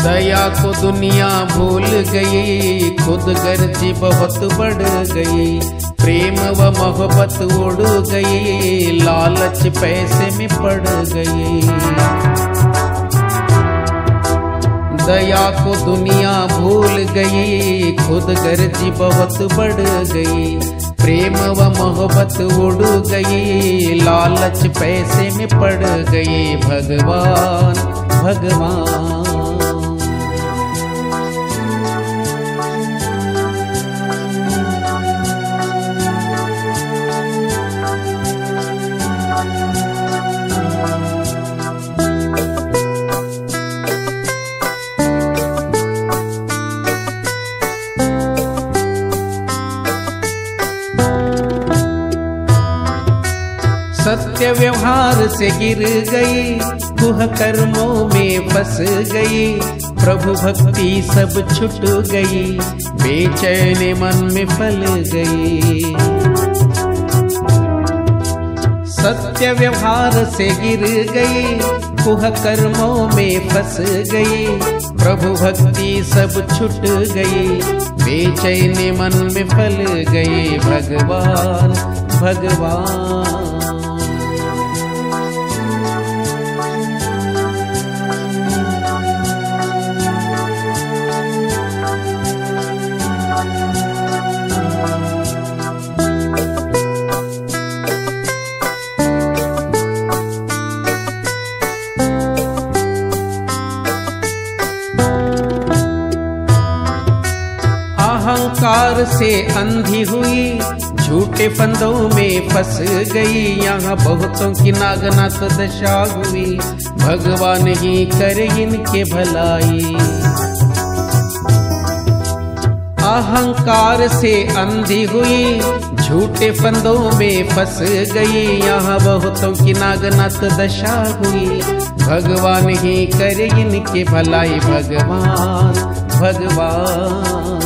दया को दुनिया भूल गई, खुद गर्जी बहुत बढ़ गई। प्रेम व मोहब्बत उड़ गई, लालच पैसे में पड़ गई। दया को दुनिया भूल गई, खुद गर्जी बहुत बढ़ गई। प्रेम व मोहब्बत उड़ गई, लालच पैसे में पड़ गई। भगवान भगवान सत्य व्यवहार से गिर गई, कुह कर्मों में फंस गई। प्रभु भक्ति सब छूट गई, बेचैन मन में पल गई। सत्य व्यवहार से गिर गई, कुह कर्मों में फंस गई। प्रभु भक्ति सब छूट गई, बेचैन मन में पल गई। भगवान भगवान अहंकार से अंधी हुई, झूठे फंदों में फंस गई। यहाँ बहुतों की नागनाथ दशा हुई, भगवान ही करे इनके भलाई। अहंकार से अंधी हुई, झूठे फंदों में फंस गई। यहाँ बहुतों की नागनाथ दशा हुई, भगवान ही करे इनके भलाई। भगवान भगवान